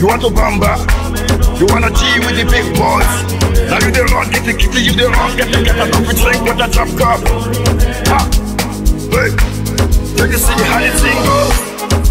You want to bamba? You wanna G with the big boys? Now you the wrong, get the kitty, you the wrong, get the coffee drink with a drop cup. Ha! Wait, take a see how the thing goes.